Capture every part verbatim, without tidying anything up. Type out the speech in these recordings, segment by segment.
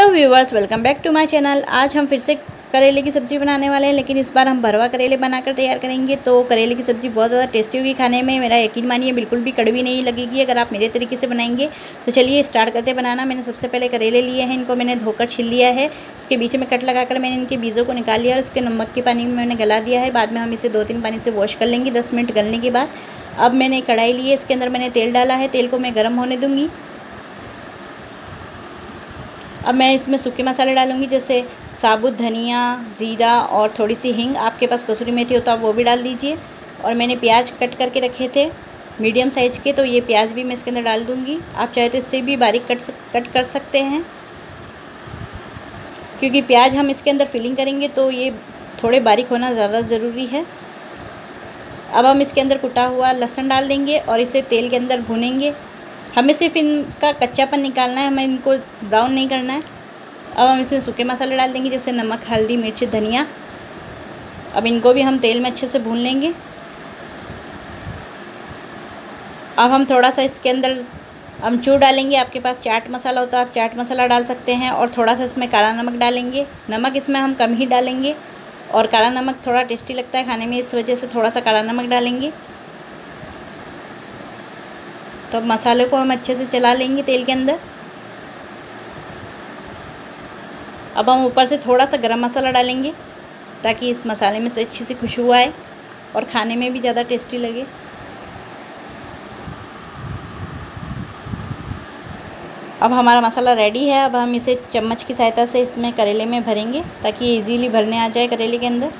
Viewers, welcome back to my channel. आज हम फिर से करेले की सब्ज़ी बनाने वाले हैं, लेकिन इस बार हम भरवा करेले बनाकर तैयार करेंगे। तो करेले की सब्ज़ी बहुत ज़्यादा टेस्टी होगी खाने में, मेरा यकीन मानिए, बिल्कुल भी कड़वी नहीं लगेगी अगर आप मेरे तरीके से बनाएंगे। तो चलिए स्टार्ट करते बनाना। मैंने सबसे पहले करेले लिए हैं, इनको मैंने धोकर छिल लिया है। इसके बीच में कट लगाकर मैंने इनके बीजों को निकाल लिया और इसके नमक के पानी में मैंने गला दिया है। बाद में हम इसे दो तीन पानी से वॉश कर लेंगे दस मिनट गलने के बाद। अब मैंने कढ़ाई ली है, इसके अंदर मैंने तेल डाला है, तेल को मैं गर्म होने दूँगी। अब मैं इसमें सूखे मसाले डालूंगी, जैसे साबुत धनिया, जीरा और थोड़ी सी हींग। आपके पास कसूरी मेथी हो तो आप वो भी डाल दीजिए। और मैंने प्याज कट करके रखे थे मीडियम साइज़ के, तो ये प्याज भी मैं इसके अंदर डाल दूंगी। आप चाहे तो इससे भी बारीक कट कट कर सकते हैं, क्योंकि प्याज हम इसके अंदर फिलिंग करेंगे तो ये थोड़े बारीक होना ज़्यादा ज़रूरी है। अब हम इसके अंदर कुटा हुआ लहसुन डाल देंगे और इसे तेल के अंदर भूनेंगे। हमें सिर्फ इनका कच्चापन निकालना है, हमें इनको ब्राउन नहीं करना है। अब हम इसमें सूखे मसाले डाल देंगे, जैसे नमक, हल्दी, मिर्च, धनिया। अब इनको भी हम तेल में अच्छे से भून लेंगे। अब हम थोड़ा सा इसके अंदर अमचूर डालेंगे। आपके पास चाट मसाला हो तो आप चाट मसाला डाल सकते हैं। और थोड़ा सा इसमें काला नमक डालेंगे। नमक इसमें हम कम ही डालेंगे, और काला नमक थोड़ा टेस्टी लगता है खाने में, इस वजह से थोड़ा सा काला नमक डालेंगे। तो अब मसाले को हम अच्छे से चला लेंगे तेल के अंदर। अब हम ऊपर से थोड़ा सा गरम मसाला डालेंगे, ताकि इस मसाले में से अच्छी सी खुशबू आए और खाने में भी ज़्यादा टेस्टी लगे। अब हमारा मसाला रेडी है। अब हम इसे चम्मच की सहायता से इसमें करेले में भरेंगे, ताकि ये इजीली भरने आ जाए करेले के अंदर।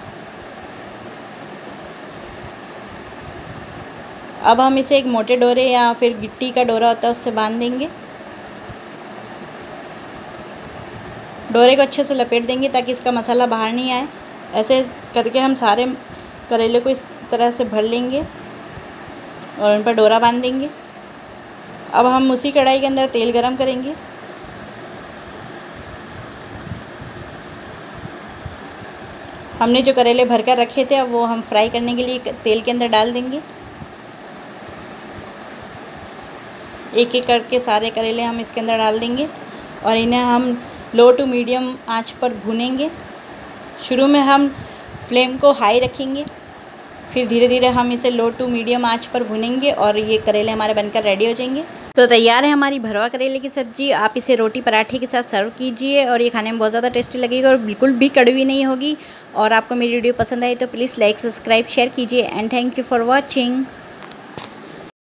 अब हम इसे एक मोटे डोरे या फिर गिट्टी का डोरा होता है उससे बांध देंगे। डोरे को अच्छे से लपेट देंगे ताकि इसका मसाला बाहर नहीं आए। ऐसे करके हम सारे करेले को इस तरह से भर लेंगे और उन पर डोरा बांध देंगे। अब हम उसी कढ़ाई के अंदर तेल गरम करेंगे। हमने जो करेले भर कर रखे थे, अब वो हम फ्राई करने के लिए तेल के अंदर डाल देंगे। एक एक करके सारे करेले हम इसके अंदर डाल देंगे और इन्हें हम लो टू मीडियम आंच पर भूनेंगे। शुरू में हम फ्लेम को हाई रखेंगे, फिर धीरे धीरे हम इसे लो टू मीडियम आंच पर भूनेंगे और ये करेले हमारे बनकर रेडी हो जाएंगे। तो तैयार है हमारी भरवा करेले की सब्ज़ी। आप इसे रोटी पराठे के साथ सर्व कीजिए और ये खाने में बहुत ज़्यादा टेस्टी लगेगी और बिल्कुल भी कड़वी नहीं होगी। और आपको मेरी वीडियो पसंद आई तो प्लीज़ लाइक, सब्सक्राइब, शेयर कीजिए। And thank you for watching.